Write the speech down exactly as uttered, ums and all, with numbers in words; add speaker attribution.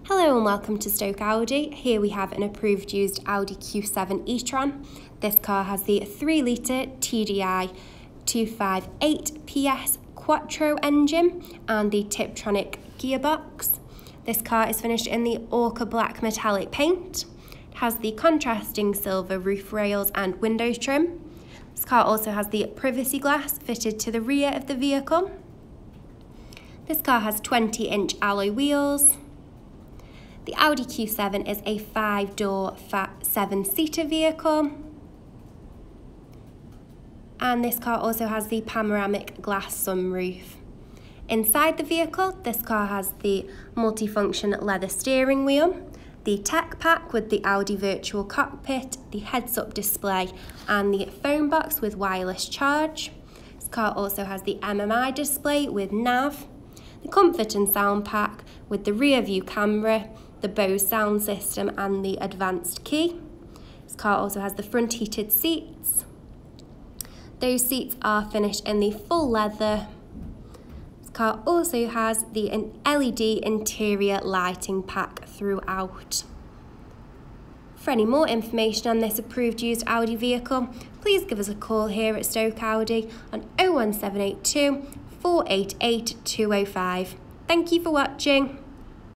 Speaker 1: Hello and welcome to Stoke Audi. Here we have an approved used Audi Q seven e-tron. This car has the three litre T D I two fifty-eight P S Quattro engine and the Tiptronic gearbox. This car is finished in the Orca black metallic paint. It has the contrasting silver roof rails and windows trim. This car also has the privacy glass fitted to the rear of the vehicle. This car has twenty inch alloy wheels. The Audi Q seven is a five-door, seven-seater vehicle. And this car also has the panoramic glass sunroof. Inside the vehicle, this car has the multifunction leather steering wheel, the tech pack with the Audi virtual cockpit, the heads-up display, and the phone box with wireless charge. This car also has the M M I display with nav, the comfort and sound pack with the rear view camera, the Bose sound system and the advanced key. This car also has the front heated seats. Those seats are finished in the full leather. This car also has the L E D interior lighting pack throughout. For any more information on this approved used Audi vehicle, please give us a call here at Stoke Audi on oh one seven eight two, four eight eight, two oh five. Thank you for watching.